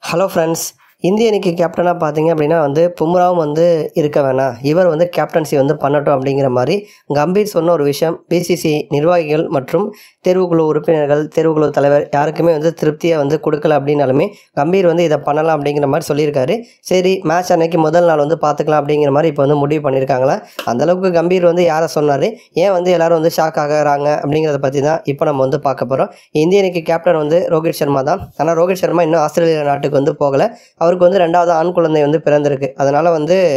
Hello friends, இந்திய அணிக்கு கேப்டனாக பார்த்தீங்க அப்படின்னா பும்ராவும் இருக்க வேணாம், இவர் கேப்டன்சி பண்ணட்டும் அப்படிங்கிற மாதிரி கம்பீர் சொன்ன ஒரு விஷயம் பிசிசி நிர்வாகிகள் மற்றும் தேர்வுக்குழு உறுப்பினர்கள், தேர்வுக்குழு தலைவர் யாருக்குமே திருப்தியை கொடுக்கல அப்படின்னாலுமே கம்பீர் இதை பண்ணலாம் அப்படிங்கிற மாதிரி சொல்லியிருக்காரு. சரி, மேட்ச் அன்னைக்கு முதல் நாள் பார்த்துக்கலாம் அப்படிங்கிற மாதிரி இப்போ முடிவு பண்ணியிருக்காங்களா? அந்தளவுக்கு கம்பீர் யாரை சொன்னார், ஏன் எல்லாரும் ஷாக் ஆகிறாங்க அப்படிங்கிறத பற்றி தான் இப்போ நம்ம பார்க்க போகிறோம். இந்திய அணிக்கு கேப்டன் ரோஹித் சர்மா தான். ஆனால் ரோஹித் சர்மா இன்னும் ஆஸ்திரேலியா நாட்டுக்கு போகலை. அவருக்கு ரெண்டாவது ஆண் குழந்தை பிறந்திருக்கு. அதனால்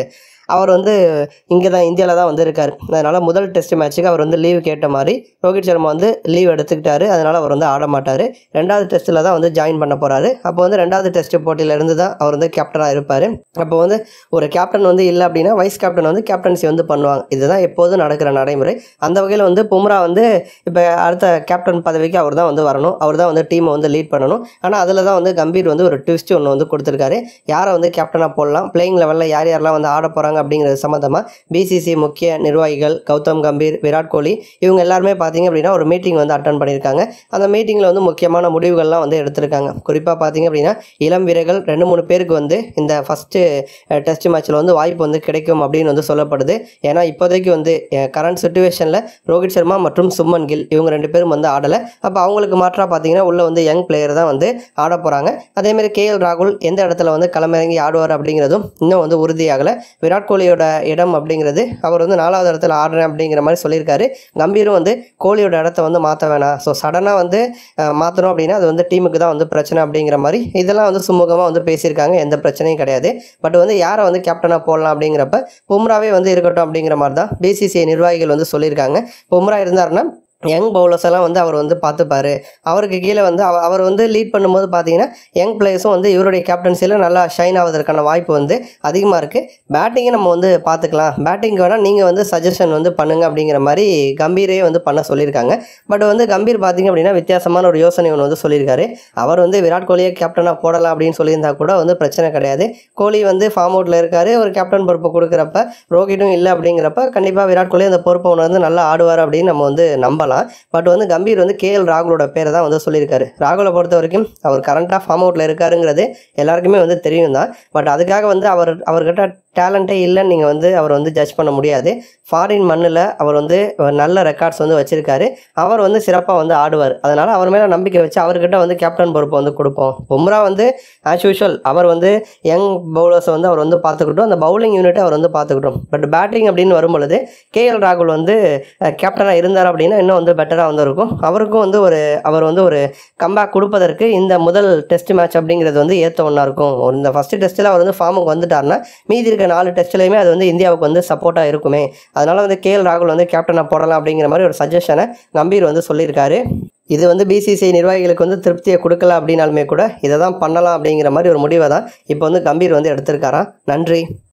அவர் இங்கே தான் இந்தியாவில் தான் இருக்கார். அதனால் முதல் டெஸ்ட் மேட்ச்சுக்கு அவர் லீவு கேட்ட மாதிரி ரோஹித் சர்மா லீவ் எடுத்துக்கிட்டாரு. அதனால் அவர் ஆட மாட்டார். ரெண்டாவது டெஸ்ட்டில் தான் ஜாயின் பண்ண போகிறாரு. அப்போ ரெண்டாவது டெஸ்ட் போட்டியிலேருந்து தான் அவர் கேப்டனாக இருப்பார். அப்போ ஒரு கேப்டன் இல்லை அப்படின்னா வைஸ் கேப்டன் கேப்டன்சி பண்ணுவாங்க. இதுதான் எப்போதும் நடக்கிற நடைமுறை. அந்த வகையில் பும்ரா இப்போ அடுத்த கேப்டன் பதவிக்கு அவர் தான் வரணும். அவர் தான் டீமை லீட் பண்ணணும். ஆனால் அதில் தான் கம்பீர் ஒரு ட்விஸ்ட் ஒன்று கொடுத்துருக்காரு. யாரை கேப்டனாக போடலாம், பிளேயிங் லெவலில் யார் யாரெல்லாம் ஆட போகிறாங்க அப்படிங்கிறது சம்மந்தமாக பிசிசி முக்கிய நிர்வாகிகள் கௌதம் கம்பீர், விராட் கோலி இவங்க எல்லாருமே பார்த்தீங்க அப்படின்னா ஒரு மீட்டிங் அட்டன் பண்ணியிருக்காங்க. அந்த மீட்டிங்கில் முக்கியமான முடிவுகள்லாம் எடுத்திருக்காங்க. குறிப்பாக பார்த்தீங்க அப்படின்னா இளம் வீரர்கள் 2-3 பேருக்கு இந்த ஃபஸ்ட்டு டெஸ்ட் மேட்ச்சில் வாய்ப்பு கிடைக்கும் அப்படின்னு சொல்லப்படுது. ஏன்னா இப்போதைக்கு கரண்ட் சுச்சுவேஷனில் ரோஹித் சர்மா மற்றும் சுப்மன் கில் இவங்க 2 பேரும் ஆடலை. அப்போ அவங்களுக்கு மாற்றாக பார்த்தீங்கன்னா உள்ள யங் பிளேயர் தான் ஆட போகிறாங்க. அதேமாதிரி கேஎல் ராகுல் எந்த இடத்துல களமிறங்கி ஆடுவார் அப்படிங்கிறதும் இன்னும் உறுதியாகலை. விராட் கோலியோட இடம் அப்படிங்கிறது அவர் 4வது இடத்துல ஆடுறேன் அப்படிங்கிற மாதிரி சொல்லியிருக்காரு. கம்பீரும் கோலியோட இடத்த மாற்ற வேணாம், ஸோ சடனாக மாற்றணும் அப்படின்னா அது டீமுக்கு தான் பிரச்சனை அப்படிங்கிற மாதிரி இதெல்லாம் சுமூகமாக பேசியிருக்காங்க. எந்த பிரச்சனையும் கிடையாது. பட் யாரை கேப்டனாக போடலாம் அப்படிங்கிறப்ப பும்ராவே இருக்கட்டும் அப்படிங்கிற மாதிரி தான் பிசிசிஐ நிர்வாகிகள் சொல்லியிருக்காங்க. பும்ரா இருந்தாருன்னா யங் பவுலர்ஸ் எல்லாம் அவர் பார்த்துப்பார். அவருக்கு கீழே அவர் லீட் பண்ணும்போது பார்த்தீங்கன்னா யங் பிளேயர்ஸும் இவருடைய கேப்டன்சியில் நல்லா ஷைன் ஆவதற்கான வாய்ப்பு அதிகமாக இருக்குது. பேட்டிங்கை நம்ம பார்த்துக்கலாம், பேட்டிங்க்கு வேணால் நீங்கள் சஜஷன் பண்ணுங்க அப்படிங்கிற மாதிரி கம்பீரே பண்ண சொல்லியிருக்காங்க. பட் கம்பீர் பார்த்தீங்க அப்படின்னா வித்தியாசமான ஒரு யோசனை ஒன்று சொல்லியிருக்காரு. அவர் விராட் கோலியை கேப்டனாக போடலாம் அப்படின்னு சொல்லியிருந்தா கூட பிரச்சனை கிடையாது. கோலி ஃபார்ம் அவுட்டில் இருக்கார். ஒரு கேப்டன் பொறுப்பு கொடுக்குறப்ப ரோஹித்தும் இல்லை அப்படிங்கிறப்ப கண்டிப்பாக விராட் கோலி அந்த பொறுப்பை ஒன்று நல்லா ஆடுவார் அப்படின்னு நம்ம நம்பலாம். பட் கம்பீர் கேஎல் ராகுலோட பேரை தான் சொல்லியிருக்காரு. ராகுலை பொறுத்த வரைக்கும் அவர் கரண்டாக ஃபார்ம் அவுட்டில் இருக்காருங்கிறது எல்லாருக்குமே தெரியும் தான். பட் அதுக்காக அவர்கிட்ட டேலண்ட்டே இல்லைன்னு நீங்கள் அவர் ஜட்ஜ் பண்ண முடியாது. ஃபாரின் மண்ணில் அவர் நல்ல ரெக்கார்ட்ஸ் வச்சுருக்காரு. அவர் சிறப்பாக ஆடுவார். அதனால் அவர் மேலே நம்பிக்கை வச்சு அவர்கிட்ட கேப்டன் பொறுப்பை கொடுப்போம். பும்ரா ஆஸ் யூஷுவல் அவர் யங் பவுலர்ஸை அவர் பார்த்துக்கிட்டோம். அந்த பவுலிங் யூனிட்டை அவர் பார்த்துக்கிட்டோம். பட் பேட்டிங் அப்படின்னு வரும்பொழுது கேஎல் ராகுல் கேப்டனாக இருந்தார் அப்படின்னா இன்னும் பெட்டராக இருக்கும். அவருக்கும் அவர் ஒரு கம்பேக் கொடுப்பதற்கு இந்த முதல் டெஸ்ட் மேட்ச் அப்படிங்கிறது ஏற்ற ஒன்றா இருக்கும். இந்த ஃபஸ்ட்டு டெஸ்ட்டில் அவர் ஃபார்முக்கு வந்துட்டார்னா மீதி இருக்க 4 டெஸ்ட்லையுமே அது இந்தியாவுக்கு சப்போர்ட்டாக இருக்குமே. அதனால் கேஎல் ராகுல் கேப்டனாக போடலாம் அப்படிங்கிற மாதிரி ஒரு சஜஷனை கம்பீர் சொல்லியிருக்காரு. இது பிசிசிஐ நிர்வாகிகளுக்கு திருப்தியை கொடுக்கல அப்படின்னாலுமே கூட இதை தான் பண்ணலாம் அப்படிங்கிற மாதிரி ஒரு முடிவை தான் இப்போ கம்பீர் எடுத்திருக்காராம். நன்றி.